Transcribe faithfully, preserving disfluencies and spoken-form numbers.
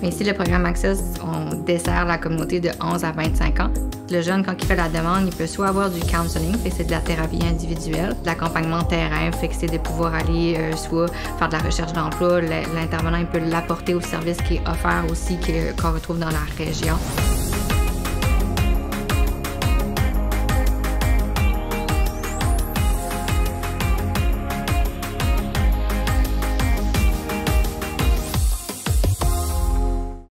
Mais ici, le programme Access, on dessert la communauté de onze à vingt-cinq ans. Le jeune, quand il fait la demande, il peut soit avoir du counseling, fait que c'est de la thérapie individuelle, de l'accompagnement terrain, fait que c'est de pouvoir aller euh, soit faire de la recherche d'emploi, l'intervenant il peut l'apporter au service qui est offert aussi, qu'on retrouve dans la région.